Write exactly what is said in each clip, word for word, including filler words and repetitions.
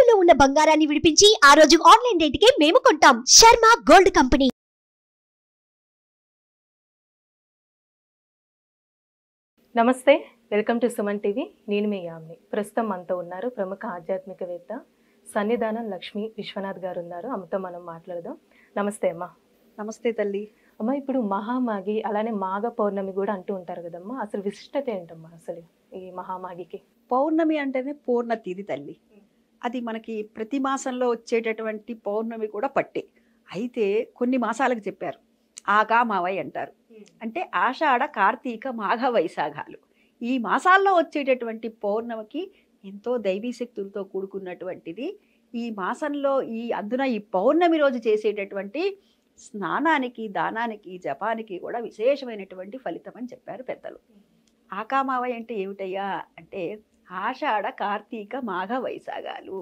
తాకట్టులో ఉన్న బంగారాన్ని విడిపించి ఆ రోజు ఆన్లైన్ రేటుకే మేము కొంటాం. Sharma gold company. నమస్తే, వెల్కమ్ టు సుమన్ టీవీ. నేను మీ యామ్ని. ప్రస్తుతం మనతో ఉన్నారు ప్రముఖ ఆధ్యాత్మికవేత్త సన్నిధానం లక్ష్మీ విశ్వనాథ్ గారు ఉన్నారు. అమ్మతో మనం మాట్లాడదాం. నమస్తే అమ్మా. నమస్తే తల్లి. అమ్మ, ఇప్పుడు మహామాగి అలానే మాఘ పౌర్ణమి కూడా అంటూ ఉంటారు కదమ్మా, అసలు విశిష్టత ఏంటమ్మా అసలు ఈ మహామాగికి? పౌర్ణమి అంటేనే పూర్ణ తిథి తల్లి. అది మనకి ప్రతి మాసంలో వచ్చేటటువంటి పౌర్ణమి కూడా పట్టే. అయితే కొన్ని మాసాలకు చెప్పారు ఆగా మావై అంటారు. అంటే ఆషాఢ, కార్తీక, మాఘ, వైశాఖాలు ఈ మాసాల్లో వచ్చేటటువంటి పౌర్ణమికి ఎంతో దైవీ శక్తులతో కూడుకున్నటువంటిది. ఈ మాసంలో ఈ అందున ఈ పౌర్ణమి రోజు చేసేటటువంటి స్నానానికి, దానానికి, జపానికి కూడా విశేషమైనటువంటి ఫలితం అని చెప్పారు పెద్దలు. ఆకామావై అంటే ఏమిటయ్యా అంటే ఆషాఢ, కార్తీక, మాఘ, వైశాఖాలు.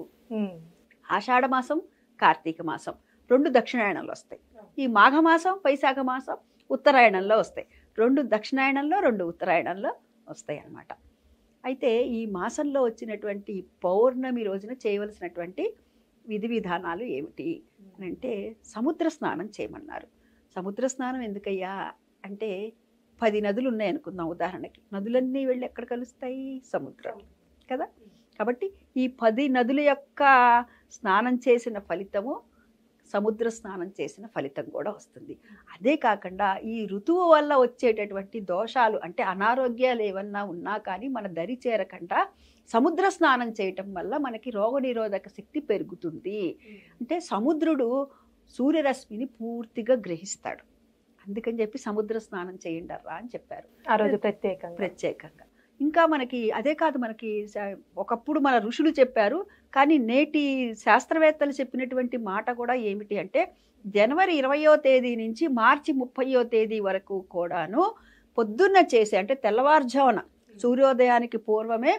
ఆషాఢ మాసం, కార్తీక మాసం రెండు దక్షిణాయనంలో వస్తాయి. ఈ మాఘమాసం, వైశాఖ మాసం ఉత్తరాయణంలో వస్తాయి. రెండు దక్షిణాయనంలో, రెండు ఉత్తరాయణంలో వస్తాయి అన్నమాట. అయితే ఈ మాసంలో వచ్చినటువంటి పౌర్ణమి రోజున చేయవలసినటువంటి విధి విధానాలు ఏమిటి అని అంటే సముద్ర స్నానం చేయమన్నారు. సముద్ర స్నానం ఎందుకయ్యా అంటే పది నదులు ఉన్నాయి అనుకుందాం ఉదాహరణకి. నదులన్నీ వెళ్ళి ఎక్కడ కలుస్తాయి? సముద్రం కదా. కాబట్టి ఈ పది నదుల యొక్క స్నానం చేసిన ఫలితము సముద్ర స్నానం చేసిన ఫలితం కూడా వస్తుంది. అదే కాకుండా ఈ ఋతువు వల్ల వచ్చేటటువంటి దోషాలు అంటే అనారోగ్యాలు ఏమన్నా ఉన్నా కానీ మన దరి చేరకుండా సముద్ర స్నానం చేయటం వల్ల మనకి రోగనిరోధక శక్తి పెరుగుతుంది. అంటే సముద్రుడు సూర్యరశ్మిని పూర్తిగా గ్రహిస్తాడు. అందుకని చెప్పి సముద్ర స్నానం చేయండర్రా అని చెప్పారు ఆ రోజు ప్రత్యేకంగా ప్రత్యేకంగా ఇంకా మనకి అదే కాదు, మనకి ఒకప్పుడు మన ఋషులు చెప్పారు, కానీ నేటి శాస్త్రవేత్తలు చెప్పినటువంటి మాట కూడా ఏమిటి అంటే జనవరి ఇరవయో తేదీ నుంచి మార్చి ముప్పయో తేదీ వరకు కూడాను పొద్దున్న చేసే అంటే తెల్లవారుజామున సూర్యోదయానికి పూర్వమే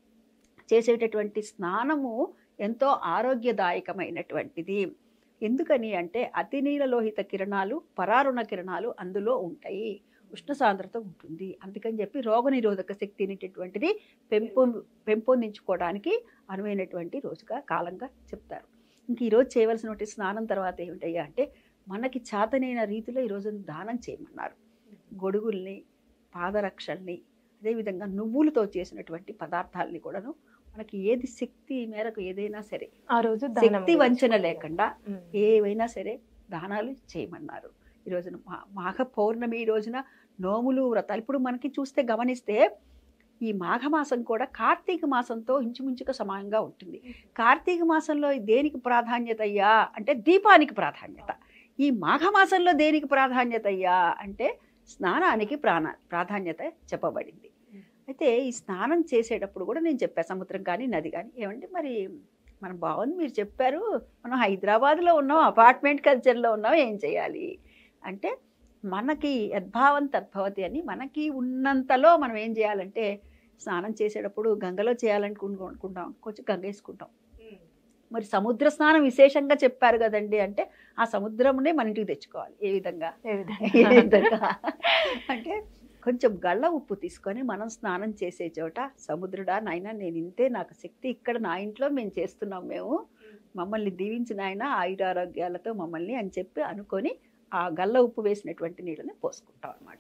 చేసేటటువంటి స్నానము ఎంతో ఆరోగ్యదాయకమైనటువంటిది. ఎందుకని అంటే అతి నీలలోహిత కిరణాలు, పరారుణ కిరణాలు అందులో ఉంటాయి, ఉష్ణ సాంద్రత ఉంటుంది. అందుకని చెప్పి రోగనిరోధక శక్తి అనేటటువంటిది పెంపొ పెంపొందించుకోవడానికి అనువైనటువంటి రోజుగా కాలంగా చెప్తారు. ఇంక ఈరోజు చేయవలసినటువంటి స్నానం తర్వాత ఏమిటయ్యా అంటే మనకి చేతనైన రీతిలో ఈరోజు దానం చేయమన్నారు. గొడుగుల్ని, పాదరక్షల్ని, అదేవిధంగా నువ్వులతో చేసినటువంటి పదార్థాలని కూడాను మనకి ఏది శక్తి మేరకు ఏదైనా సరే ఆ రోజు శక్తి వంచన లేకుండా ఏవైనా సరే దానాలు చేయమన్నారు. ఈ రోజున మా మాఘ పౌర్ణమి ఈ రోజున నోములు, వ్రతాలు ఇప్పుడు మనకి చూస్తే గమనిస్తే ఈ మాఘమాసం కూడా కార్తీక మాసంతో ఇంచుమించుగా సమానంగా ఉంటుంది. కార్తీక మాసంలో దేనికి ప్రాధాన్యత అయ్యా అంటే దీపానికి ప్రాధాన్యత. ఈ మాఘమాసంలో దేనికి ప్రాధాన్యత అయ్యా అంటే స్నానానికి ప్రాణ ప్రాధాన్యత చెప్పబడింది. అయితే ఈ స్నానం చేసేటప్పుడు కూడా నేను చెప్పా సముద్రం కానీ నది కానీ ఏమంటే మరి మనం బాగుంది మీరు చెప్పారు, మనం హైదరాబాద్లో ఉన్నాం, అపార్ట్మెంట్ కల్చర్లో ఉన్నాం, ఏం చేయాలి అంటే మనకి యద్భావం తద్భవతి అని మనకి ఉన్నంతలో మనం ఏం చేయాలంటే స్నానం చేసేటప్పుడు గంగలో చేయాలనుకుంటున్నాం, కొంచెం గంగ వేసుకుంటాం. మరి సముద్ర స్నానం విశేషంగా చెప్పారు కదండి అంటే ఆ సముద్రమునే మన ఇంటికి తెచ్చుకోవాలి. ఏ విధంగా ఏ విధంగా అంటే కొంచెం గళ్ళ ఉప్పు తీసుకొని మనం స్నానం చేసే చోట సముద్రుడా నాయన నేను ఇంతే, నాకు శక్తి ఇక్కడ నా ఇంట్లో మేము చేస్తున్నాం, మేము మమ్మల్ని దీవించిన ఆయన ఆయురారోగ్యాలతో మమ్మల్ని అని చెప్పి అనుకొని ఆ గల్ల ఉప్పు వేసినటువంటి నీళ్ళని పోసుకుంటాం అనమాట.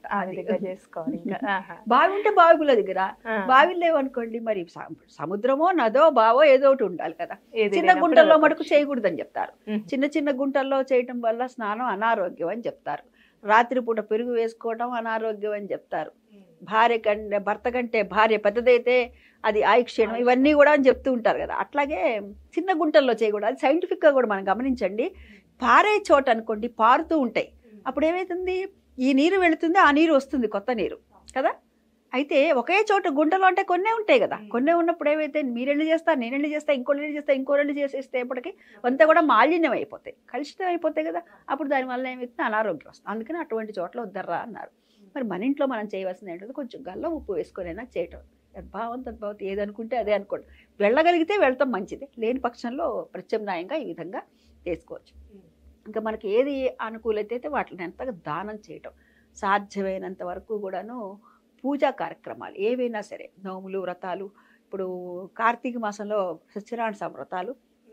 బావి ఉంటే బావిల దగ్గర, బావిలు లేవనుకోండి మరి సముద్రమో నదో బావో ఏదో ఒకటి ఉండాలి కదా. చిన్న గుంటల్లో మటుకు చేయకూడదని చెప్తారు. చిన్న చిన్న గుంటల్లో చేయటం వల్ల స్నానం అనారోగ్యం అని చెప్తారు. రాత్రిపూట పెరుగు వేసుకోవడం అనారోగ్యం అని చెప్తారు. భార్య కంటే భర్త కంటే భార్య పెద్దదైతే అది ఆయుక్షీణం, ఇవన్నీ కూడా అని చెప్తూ ఉంటారు కదా. అట్లాగే చిన్న గుంటల్లో చేయకూడదు. అది సైంటిఫిక్గా కూడా మనం గమనించండి. పారే చోట అనుకోండి పారుతూ ఉంటాయి, అప్పుడు ఏమవుతుంది ఈ నీరు వెళుతుంది, ఆ నీరు వస్తుంది కొత్త నీరు కదా. అయితే ఒకే చోట గుంటలో అంటే కొన్నే ఉంటాయి కదా. కొన్నే ఉన్నప్పుడు ఏమైతే మీరెళ్ళు చేస్తా, నేనెళ్ళు చేస్తా, ఇంకో రెళ్ళు చేస్తా, ఇంకో రెళ్ళు చేసేస్తే ఎప్పటికీ అంతా కూడా మాలిన్యం అయిపోతాయి, కలుషితం అయిపోతాయి కదా. అప్పుడు దానివల్ల ఏమవుతుంది అనారోగ్యం వస్తుంది. అందుకని అటువంటి చోట్ల వద్దర్రా అన్నారు. మరి మన ఇంట్లో మనం చేయవలసింది ఏంటంటే కొంచెం గల్ల ఉప్పు వేసుకొనైనా చేయటం. యద్భావం తద్భావతి, ఏదనుకుంటే అదే అనుకోండి. వెళ్ళగలిగితే వెళ్తాం మంచిదే, లేని పక్షంలో ప్రత్యామ్నాయంగా ఈ విధంగా చేసుకోవచ్చు. ఇంకా మనకి ఏది అనుకూలత అయితే వాటిని ఎంతగా దానం చేయటం, సాధ్యమైనంత వరకు కూడాను పూజా కార్యక్రమాలు ఏవైనా సరే, నోములు, వ్రతాలు. ఇప్పుడు కార్తీక మాసంలో సత్యనారాయణ వ్రతాలు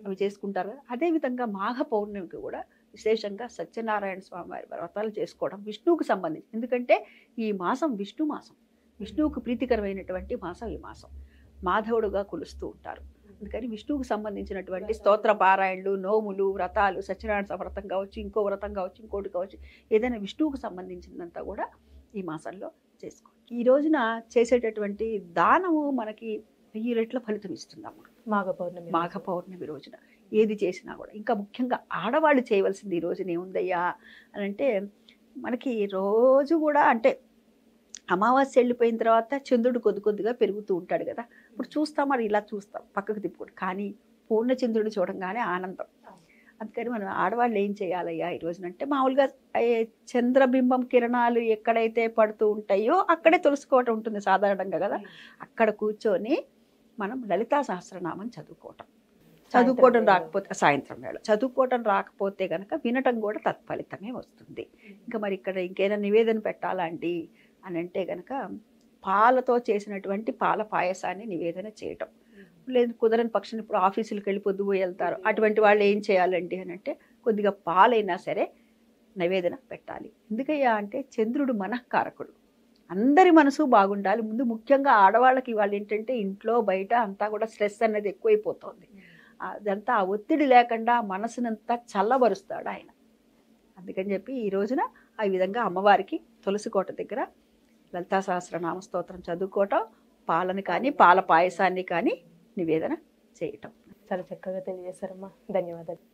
అవి చేసుకుంటారు కదా. అదేవిధంగా మాఘ పౌర్ణమికి కూడా విశేషంగా సత్యనారాయణ స్వామి వారి వ్రతాలు చేసుకోవడం విష్ణువుకు సంబంధించి. ఎందుకంటే ఈ మాసం విష్ణు మాసం, విష్ణువుకు ప్రీతికరమైనటువంటి మాసం ఈ మాసం. మాధవుడుగా కొలుస్తూ ఉంటారు. అందుకని విష్ణువుకు సంబంధించినటువంటి స్తోత్ర పారాయణలు, నోములు, వ్రతాలు, సత్యనారాయణ వ్రతం కావచ్చు, ఇంకో వ్రతం కావచ్చు, ఇంకోటి కావచ్చు, ఏదైనా విష్ణువుకు సంబంధించినంతా కూడా ఈ మాసంలో చేసుకో. ఈ రోజున చేసేటటువంటి దానము మనకి వెయ్యి రెట్ల ఫలితం ఇస్తుందమ్మా మాఘ పౌర్ణమి మాఘ పౌర్ణమి రోజున. ఏది చేసినా కూడా, ఇంకా ముఖ్యంగా ఆడవాళ్ళు చేయవలసింది ఈ రోజున ఏముందయ్యా అని అంటే, మనకి రోజు కూడా అంటే అమావాస్య వెళ్ళిపోయిన తర్వాత చంద్రుడు కొద్ది కొద్దిగా పెరుగుతూ ఉంటాడు కదా. ఇప్పుడు చూస్తాం, మరి ఇలా చూస్తాం పక్కకు తిప్పుకుంటాం, కానీ పూర్ణచంద్రుడు చూడంగానే ఆనందం. అందుకని మనం ఆడవాళ్ళు ఏం చేయాలయ్యా ఈ రోజున అంటే, మామూలుగా చంద్రబింబం కిరణాలు ఎక్కడైతే పడుతూ ఉంటాయో అక్కడే తులుసుకోవటం ఉంటుంది సాధారణంగా కదా. అక్కడ కూర్చొని మనం లలితా సహస్రనామం చదువుకోవటం. చదువుకోవడం రాకపోతే సాయంత్రం వేళ చదువుకోవటం రాకపోతే కనుక వినటం కూడా తత్ఫలితమే వస్తుంది. ఇంకా మరి ఇక్కడ ఇంకేదైనా నివేదన పెట్టాలండి అని అంటే కనుక పాలతో చేసినటువంటి పాల పాయసాన్ని నివేదన చేయటం. లేదు కుదరని పక్షాన్ని ఇప్పుడు ఆఫీసులకు వెళ్ళి పొద్దుపోయి వెళ్తారు, అటువంటి వాళ్ళు ఏం చేయాలండి అని అంటే కొద్దిగా పాలైనా సరే నివేదన పెట్టాలి. ఎందుకయ్యా అంటే చంద్రుడు మనఃకారకుడు, అందరి మనసు బాగుండాలి. ముందు ముఖ్యంగా ఆడవాళ్ళకి వాళ్ళు ఏంటంటే ఇంట్లో బయట అంతా కూడా స్ట్రెస్ అనేది ఎక్కువైపోతుంది. అదంతా ఆ ఒత్తిడి లేకుండా మనసునంతా చల్లబరుస్తాడు ఆయన. అందుకని చెప్పి ఈ రోజున ఆ విధంగా అమ్మవారికి తులసి కోట దగ్గర లలితా సహస్రనామ స్తోత్రం చదువుకోవటం, పాలని కానీ పాల పాయసాన్ని కానీ నివేదన చేయటం. చాలా చక్కగా తెలియజేశారమ్మా, ధన్యవాదాలు.